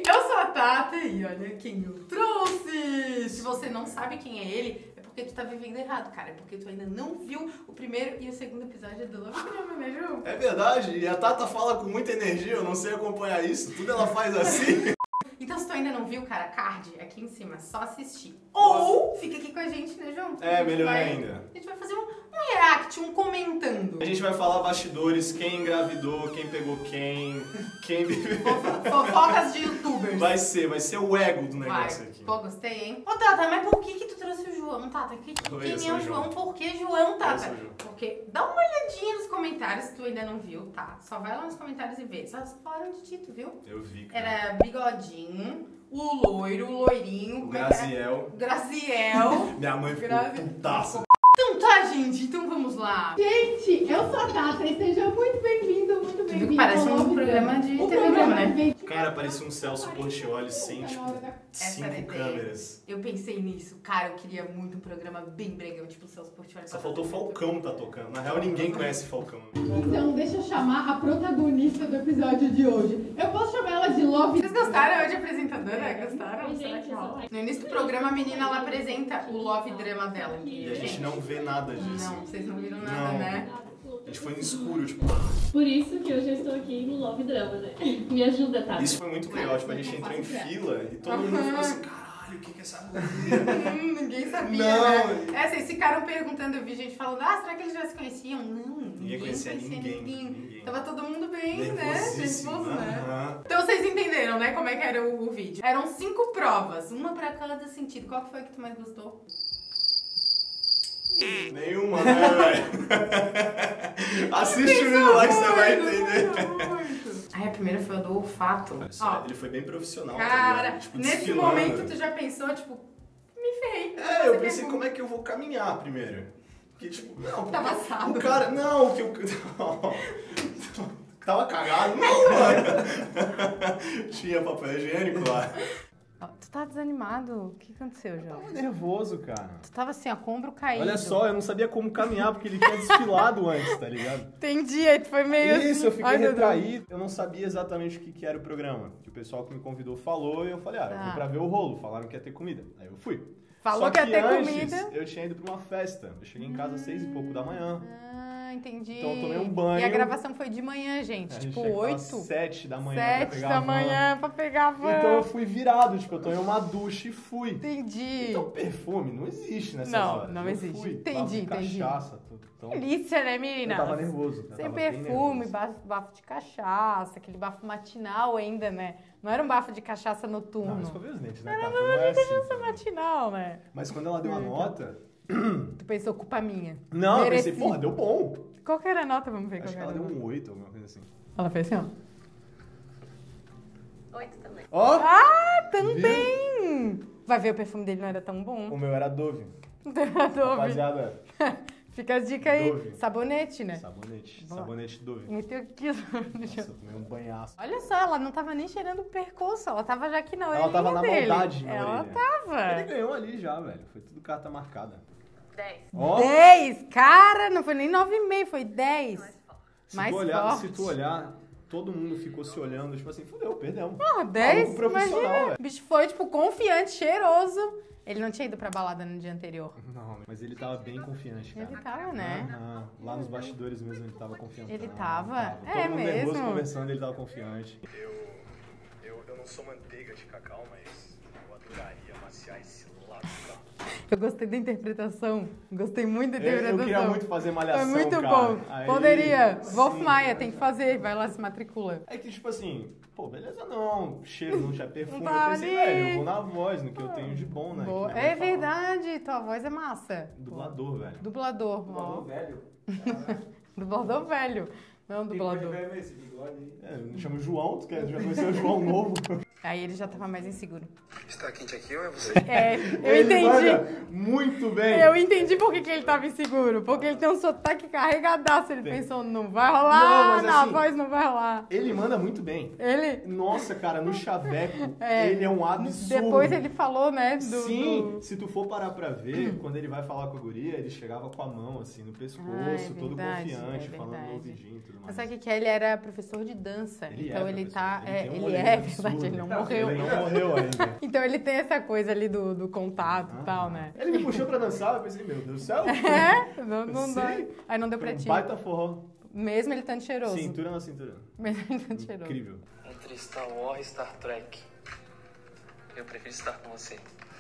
Eu sou a Tata e olha quem eu trouxe! Se você não sabe quem é ele, é porque tu tá vivendo errado, cara. É porque tu ainda não viu o primeiro e o segundo episódio do Love Drama, né, Ju? É verdade, e a Tata fala com muita energia, eu não sei acompanhar isso, tudo ela faz assim. Então se tu ainda não viu, cara, card aqui em cima, só assistir. Ou fica aqui com a gente, né, João? É, melhor ainda. A gente vai fazer um react, um comentando. A gente vai falar bastidores, quem engravidou, quem pegou quem... Fofocas de youtubers. Vai ser o ego do negócio aqui. Pô, gostei, hein? Ô, Tata, mas por que tu trouxe o João, Tata? Quem é o João? Por que João, Tata? Porque dá uma olhadinha nos comentários se tu ainda não viu, tá? Só vai lá nos comentários e vê. Só falaram de Tito, viu? Eu vi, cara. Era Bigodinho, o loiro, o loirinho. O Graziel. Graziel. Minha mãe ficou putaça. Então tá, gente, então vamos lá. Gente, eu sou a Tata e seja muito bem-vindo, muito bem-vindo. Parece um programa de TV, né? Cara, parecia um Celso Portiolli sem, tipo, 5 câmeras. Eu pensei nisso. Cara, eu queria muito um programa bem bregão, tipo o Celso Portiolli. Só faltou o Falcão tá tocando. Na real, ninguém conhece Falcão. Então, deixa eu chamar a protagonista do episódio de hoje. Eu posso chamar ela de Love... Vocês gostaram hoje, apresentadora? Gostaram? Será que rola? No início do programa, a menina ela apresenta o Love Drama dela. E a gente não vê nada disso. Não, vocês não viram nada, né? A gente foi no escuro, tipo... Por isso que hoje eu estou aqui no Love Drama, né? Me ajuda, tá? Isso foi muito legal, tipo, a gente entrou em fila e todo mundo ficou assim, caralho, o que é essa guria? Ninguém sabia, Não. né? Vocês ficaram perguntando, eu vi gente falando, será que eles já se conheciam? Não, Ninguém conhecia ninguém. Tava todo mundo bem, né? Nervosíssimo, Nervoso, né? Então vocês entenderam, né, como é que era o vídeo. Eram 5 provas, uma pra cada sentido. Qual que foi que tu mais gostou? Nenhuma, né, velho? Assiste o vídeo lá que você vai entender. Aí a primeira foi a do olfato. Ó, Ele foi bem profissional. cara, tá tipo, nesse desfilando. momento tu já pensou, tipo, me ferrei. Eu pensei, como é que eu vou caminhar primeiro? Porque, tipo, não, porque Tava assado. o cara, não, que o... Tava cagado, não, mano. Tinha papel higiênico lá. Tu tá desanimado? O que aconteceu, João? Tava nervoso, cara. Tu tava assim, ó, com o ombro caído. Olha só, eu não sabia como caminhar, porque ele tinha desfilado antes, tá ligado? Entendi, aí tu foi meio Isso, assim. eu fiquei Ai, meu retraído. Eu não sabia exatamente o que era o programa. Que o pessoal que me convidou falou e eu falei, eu vou pra ver o rolo. Falaram que ia ter comida. Aí eu fui. Falou Só que ia ter antes, comida. eu tinha ido pra uma festa. Eu cheguei em casa às 6 e pouco da manhã. Entendi. Então eu tomei um banho. E a gravação foi de manhã, gente. A Tipo, gente 8? 7 da manhã 7 pra pegar da a van. manhã pra pegar a van. Então eu fui virado, tipo, eu tomei uma ducha e fui. Entendi. Então perfume não existe nessas Não, horas. não Eu existe. fui, Entendi, bafo de entendi. cachaça, tudo. Então, Delícia, né, menina? eu tava nervoso. eu Sem tava bem perfume, nervoso. bafo de cachaça, aquele bafo matinal ainda, né? Não era um bafo de cachaça noturno. Não, escovei os dentes, né? Era Tá? Não é assim, cachaça também. matinal, né? Mas quando ela deu a nota... Tu pensou, culpa minha. Não, eu Mereci. pensei, porra, deu bom. Qual que era a nota? Vamos ver Acho qual que era ela a deu nota. um 8, alguma coisa assim. Ela fez assim, ó. 8 também. Ó! Ah, também! Vai ver, o perfume dele não era tão bom. O meu era Dove. Dove. Rapaziada, Fica a dica aí. Dove. Sabonete, né? sabonete. Boa. Sabonete Dove. Meteu aqui. Nossa, eu tomei um banhaço. Olha só, ela não tava nem cheirando o percurso, ela tava já aqui na orelha. Ela tava na dele. maldade na Ela orelha. tava. Ele ganhou ali já, velho. Foi tudo carta marcada. 10. Ó, 10! Cara, não foi nem 9,5, foi 10. Mais se forte. tu olhar, todo mundo ficou se olhando, tipo assim, fudeu, perdemos. Ah, 10? Maluco profissional, Imagina. velho. O bicho foi, tipo, confiante, cheiroso. Ele não tinha ido pra balada no dia anterior. Não, mas ele tava bem confiante, cara. Ele tava, né? Aham. Lá nos bastidores mesmo ele tava confiante. Ele tava? É Todo mundo nervoso mesmo? conversando, ele tava confiante. Eu não sou manteiga de cacau, mas eu adoraria amaciar esse lado do carro. Eu gostei da interpretação. Gostei muito da interpretação. Eu queria muito fazer malhação, Foi muito cara. bom. Aí, Poderia. Wolf sim, Maia, tem que fazer. Vai lá, se matricula. É que, tipo assim, pô, beleza não, cheiro não tinha perfume. Não tá Eu pensei, ali. velho, eu vou na voz, no que eu tenho de bom, né? Boa. que minha mãe É fala. verdade, tua voz é massa. Dublador, velho. Dublador. ó. velho. Dublador velho. Não, dublador. É, eu me chamo João, tu já conheceu o João Novo. Aí ele já tava mais inseguro. Está quente aqui ou é você? É, eu Ele entendi. manda muito bem. Eu entendi por que ele tava inseguro. Porque ele tem um sotaque carregadaço. Ele pensou, não vai rolar, Não, mas na assim, voz não vai rolar. Ele manda muito bem. Ele... Nossa, cara, no chaveco, É. ele é um absurdo. Depois ele falou, né, Sim, do... se tu for parar pra ver, quando ele vai falar com a guria, ele chegava com a mão assim no pescoço, Ah, é todo verdade, confiante, é falando no verdade. ouvidinho e tudo Mas sabe o que é? Ele era professor de dança. Então ele tá... Ele é verdade, ele não morreu. Ele não morreu ainda. Então ele tem essa coisa ali do contato e tal, né? Ele me puxou pra dançar, eu pensei, meu Deus do céu. Não dá. Aí não deu pra ti. Baita forró. Mesmo ele estando cheiroso. Cintura na cintura. Mesmo ele estando cheiroso. Incrível. Entre Star Wars e Star Trek, eu prefiro estar com você.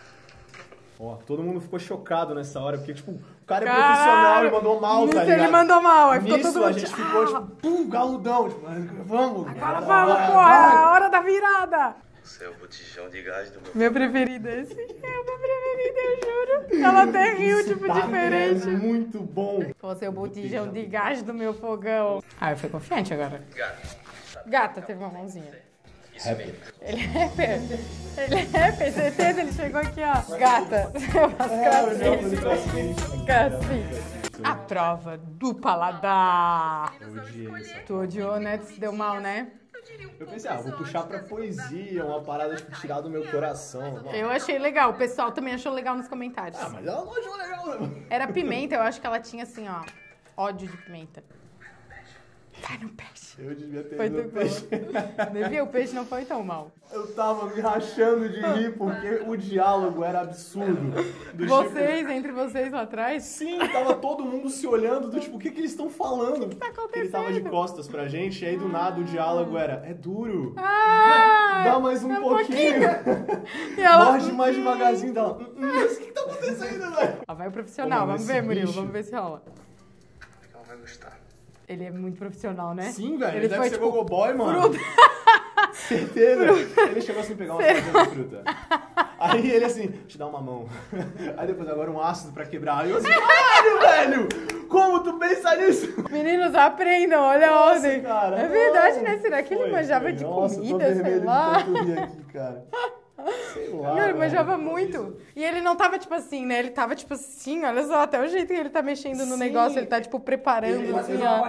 Ó, todo mundo ficou chocado nessa hora, porque, tipo, o cara é profissional e mandou mal, tá ligado? Ele mandou mal, aí ficou Nisso, todo mundo... a gente ficou, tipo, pum, galudão, tipo, vamos. Agora vamos, porra, é a hora da virada. Você é o botijão de gás do meu... Meu preferido é esse. É o meu preferido, eu juro. Ela até riu, tipo, diferente. É muito bom. Você é o botijão de gás do meu fogão. Ah, eu fui confiante agora. Gata, teve uma mãozinha. Isso mesmo. Ele é rapper. Ele é rapper, certeza, ele chegou aqui, ó. Gata, eu faço crossfit. A prova do paladar. Eu odiei essa. Tu odiou, né? Tu se deu mal, né? Eu pensei, vou puxar pra poesia, uma parada, tipo, tirar do meu coração. Mano. Eu achei legal, o pessoal também achou legal nos comentários. Mas ela não achou legal, né? Era pimenta, eu acho que ela tinha assim, ó, ódio de pimenta. Vai no peixe. Eu devia ter Foi ido tu no peixe. Devia, o peixe não foi tão mal. Eu tava me rachando de rir, porque o diálogo era absurdo. Do Vocês, tipo, entre vocês lá atrás? sim, tava todo mundo se olhando, do tipo, o que eles estão falando? O que tá acontecendo? Ele tava de costas pra gente, e aí do nada o diálogo era, é duro. Ah, Dá mais um pouquinho. E ela... Morde mais devagarzinho dela. Mas o que tá acontecendo, velho? Ó, vai o profissional, vamos ver, Murilo, vamos ver se rola. Ela vai gostar. Ele é muito profissional, né? Sim, velho. Ele Ele deve foi, ser tipo, gogoboy, mano. fruta. Certeza. Ele chegou assim, pegar uma salada de fruta. Aí ele assim, te dá uma mão. Aí depois agora um ácido pra quebrar. Aí eu assim, caralho, velho! Como tu pensa nisso? Meninos, aprendam, olha a Nossa, ordem. cara, É verdade, não. né? Será que ele Foi, manjava foi. de Nossa, eu tô comida, sei vermelho de lá? tanto rir aqui, cara. Sei lá. Não, ele velho. manjava muito. E ele não tava, tipo assim, né? Ele tava, tipo assim, olha só, até o jeito que ele tá mexendo no Sim. negócio, ele tá, tipo, preparando, assim, ó.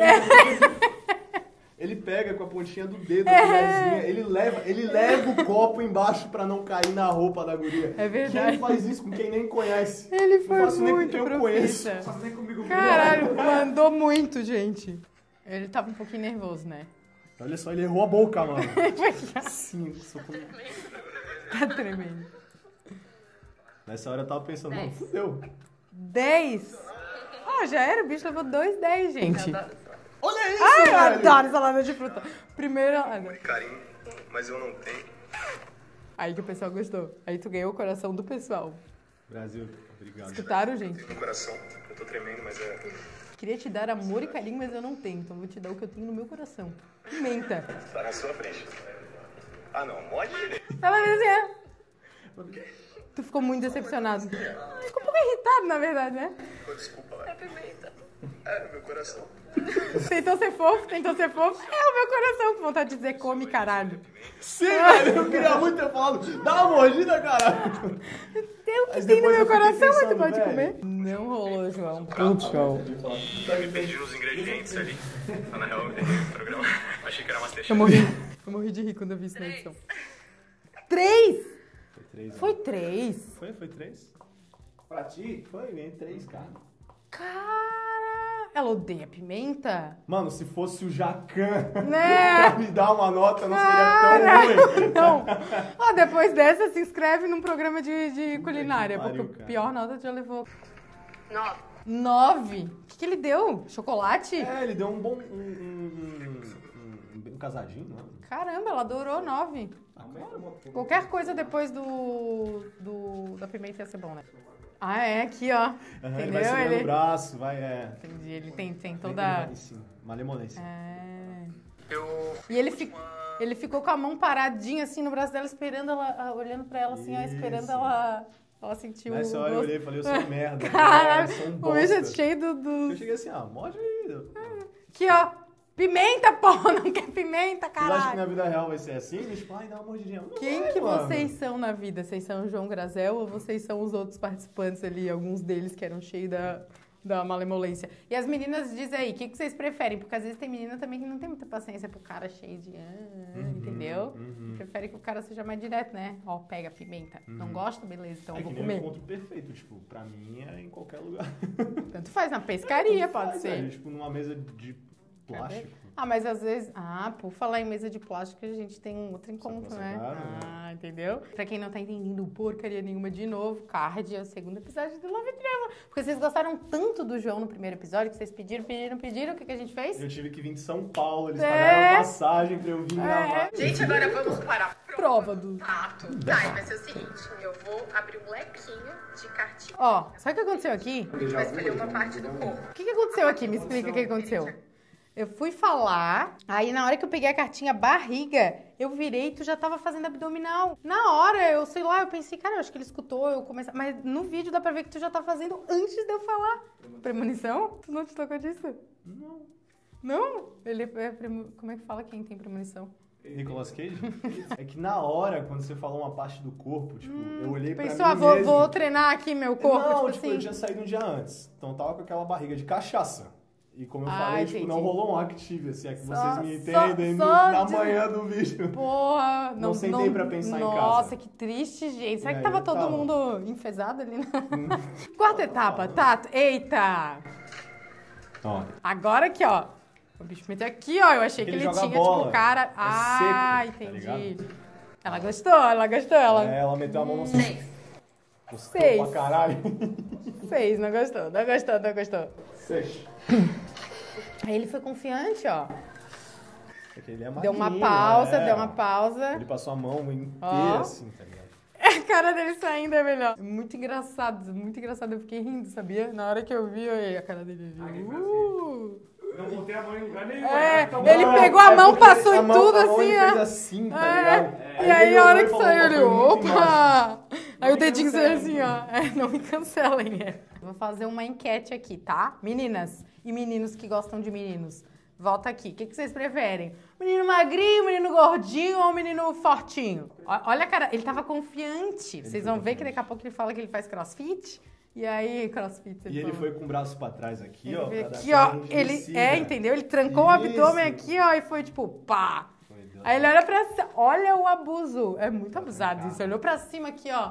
Ele pega com a pontinha do dedo, a colherzinha, ele leva o copo embaixo pra não cair na roupa da guria. É verdade. Quem faz isso com quem nem conhece? Ele Não foi faço nem com muito quem eu conheço. profissa. Faço nem comigo mesmo. Caralho, mandou muito, gente. Ele tava um pouquinho nervoso, né? Olha só, ele errou a boca, mano. Sim, Tá tremendo. Nessa hora eu tava pensando, mano, fudeu. 10. Ah, já era, o bicho levou 2,10, gente. Olha isso, Ai, eu velho! adoro salada de fruta. Primeira... Carinho, mas eu não tenho. Aí que o pessoal gostou. Aí tu ganhou o coração do pessoal. Brasil, obrigado. Escutaram, gente? No coração, eu tô tremendo, mas é... Queria te dar amor e carinho, mas eu não tenho. Então vou te dar o que eu tenho no meu coração. Pimenta. Tá na sua frente. Ah, não, morde direito. Ela dizia... Tu ficou muito decepcionado. Ficou um pouco irritado, na verdade, né? Desculpa, vai. É pimenta. É, no meu coração. Tentou ser fofo. É o meu coração com vontade de dizer come, caralho. Sim, velho, eu queria muito ter falado, dá uma mordida, caralho. Tem o que Mas tem no depois meu eu fiquei coração, mas tu pensando, pode velho. comer. Não rolou, João. Muito show. Eu me perdi nos ingredientes ali. Tá na real, no programa. Achei que era Masterchef. Eu morri de rir quando eu vi isso na edição. 3! Foi 3. Foi 3? Foi 3? Pra ti? Foi, ganhei 3, cara. Cara, ela odeia pimenta? Mano, se fosse o Jacan Né? pra me dar uma nota, não seria tão ruim. Não. Ó, depois dessa, se inscreve num programa de culinária, Pariu, porque cara. a pior nota já levou. 9. O que ele deu? Chocolate? É, ele deu um bom... Um casadinho, né? Caramba, ela adorou 9. Qualquer coisa depois da pimenta ia ser bom, né? Ah, é, aqui, ó. Ele Entendeu? vai segurando o braço, Entendi, ele tem toda... Malemolência. É... Eu... E ele ficou com a mão paradinha, assim, no braço dela, esperando ela, olhando pra ela, assim, ó, esperando Isso. ela sentir o Nessa hora eu gosto. olhei e falei, eu sou um merda. Caralho, eu sou um o bicho é bosta. cheio do... Eu cheguei assim, morde aí. Aqui, ó. Pimenta, porra, não quer pimenta, Vocês acham que na caralho. vida real vai ser assim? Tipo, ai, dá uma mordidinha. Não Quem vai, que mano. vocês são na vida? Vocês são o João Grazel ou vocês são os outros participantes ali? Alguns deles que eram cheios da malemolência. E as meninas dizem aí, o que vocês preferem? Porque às vezes tem menina também que não tem muita paciência pro cara cheio de... entendeu? Prefere que o cara seja mais direto, né? Ó, pega pimenta. Não gosta? Beleza, então eu vou que nem comer. o encontro perfeito, tipo, pra mim é em qualquer lugar. Tanto faz, na pescaria pode Faz, ser. velho, tipo, numa mesa de plástico. Ah, mas às vezes... Ah, por falar em mesa de plástico, a gente tem um outro encontro, né? Ah, entendeu? Pra quem não tá entendendo porcaria nenhuma de novo, Card é o segundo episódio do Love Drama. Porque vocês gostaram tanto do João no primeiro episódio, que vocês pediram, o que a gente fez? Eu tive que vir de São Paulo, eles pagaram passagem pra eu vir gravar. Gente, agora vamos para a prova do tato. Tá, vai ser o seguinte, eu vou abrir um lequinho de cartinha. Ó, sabe o que aconteceu aqui? A gente vai escolher uma parte do corpo. O que aconteceu aqui? Me explica o que aconteceu. Eu fui falar, aí na hora que eu peguei a cartinha barriga, eu virei e tu já tava fazendo abdominal. Na hora, eu sei lá, eu pensei, cara, eu acho que ele escutou, eu comecei... Mas no vídeo dá pra ver que tu já tá fazendo antes de eu falar. Premonição? Tu não te tocou disso? Não. Não? Ele é como é que fala quem tem premonição? Nicolas Cage? É que na hora, quando você falou uma parte do corpo, tipo, eu olhei pra mim Pensou, mesmo. vou treinar aqui meu corpo, Não, tipo eu assim. tinha saído um dia antes. Então eu tava com aquela barriga de cachaça. E como eu falei, entendi. tipo, não rolou um active, assim, é que Só- vocês me entendem só na de- manhã do vídeo. Porra, Não sentei pra pensar em casa. Nossa, que triste, gente. Será E que aí tava eu todo tava. mundo enfesado ali? Quarta etapa, Tato. Eita! Ó, Agora aqui, ó. O bicho meteu aqui, ó. Eu achei que Ele ele joga tinha, bola. tipo, cara... É seco, tá entendi. ligado? Ela gostou. ela meteu a mão no... Seis. Gostou 6. pra caralho. 6, não gostou. 6. Aí ele foi confiante, ó. Ele é Deu uma magrinho, pausa, é. deu uma pausa. Ele passou a mão inteira Ó. assim, tá ligado? A cara dele saindo é melhor. Muito engraçado. Eu fiquei rindo, sabia? Na hora que eu vi, a cara dele. Não botei a mão em lugar nenhum. É, Então, ele Não, pegou a é mão, porque passou a em mão- tudo a mão assim, ele ó. fez assim, tá ligado? E aí, ele a hora olhou que e falou, saiu, ele, "Foi muito embaixo." opa! Aí o dedinho saiu assim, ó. Não me cancelem, Vou fazer uma enquete aqui, tá? Meninas e meninos que gostam de meninos, volta aqui. O que vocês preferem? Menino magrinho, menino gordinho ou menino fortinho? Olha a cara, ele tava confiante. Vocês vão ver que daqui a pouco ele fala que ele faz crossfit. E aí, crossfit, E ele foi com o braço pra trás aqui, Ele ó. veio pra dar aqui, ó. aquela Ele, enrijecida. entendeu? Ele trancou o abdômen Isso. aqui, ó, e foi tipo, pá. Foi, deu Aí ele olha pra cima. Olha o abuso. É muito abusado isso. Olhou pra cima aqui, ó.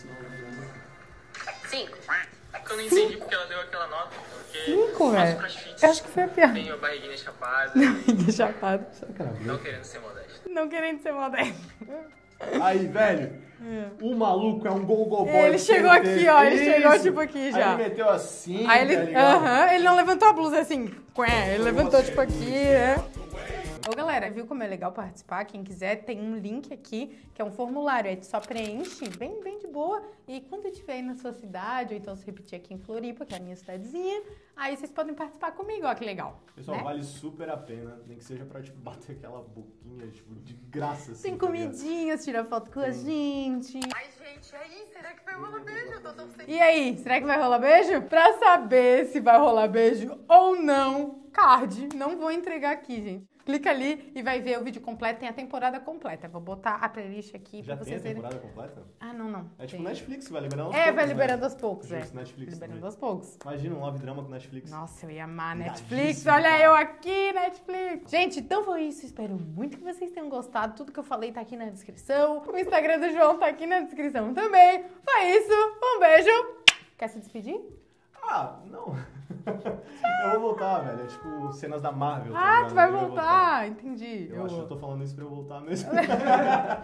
5. Eu não entendi porque ela deu aquela nota. Porque 5, faço velho. crossfit. Eu acho que foi a pior. Tenho a barriguinha chapada. Chapado. Não querendo ser modesto. Não querendo ser modesto. Aí, velho, o maluco é um go-go boy. Ele chegou aqui, ó. Ele chegou Isso. tipo aqui Aí já. ele meteu assim, Aí ele, tá ligado? ele não levantou a blusa assim, ele levantou tipo aqui, né? Ô galera, viu como é legal participar? Quem quiser, tem um link aqui, que é um formulário, aí tu só preenche, bem de boa, e quando eu estiver aí na sua cidade, ou então se repetir aqui em Floripa, que é a minha cidadezinha, aí vocês podem participar comigo, ó, que legal. Pessoal, né? vale super a pena, nem que seja pra, tipo, bater aquela boquinha, tipo, de graça, assim. Tem tá ligado? comidinhas, tira foto com a gente. Ai, gente, aí, será que vai rolar beijo? Eu tô torcendo. E aí, será que vai rolar beijo? Pra saber se vai rolar beijo ou não, card, não vou entregar aqui, gente. Clica ali e vai ver o vídeo completo, tem a temporada completa. Vou botar a playlist aqui Já pra tem a vocês verem. temporada completa? Ah, não. É tipo Tem. Netflix, vai liberando aos É, poucos, vai né? liberando aos poucos, Justo, Netflix Liberando também. aos poucos. Imagina um love drama com Netflix. Nossa, eu ia amar Netflix. Iradíssimo, Olha cara. eu aqui, Netflix. Gente, então foi isso. Espero muito que vocês tenham gostado. Tudo que eu falei tá aqui na descrição. O Instagram do João tá aqui na descrição também. Foi isso. Um beijo. Quer se despedir? Ah, não. Eu vou voltar, velho. É tipo cenas da Marvel. tá Ah, ligado? tu vai Eu vou voltar. Entendi. Eu acho que eu tô falando isso pra eu voltar mesmo.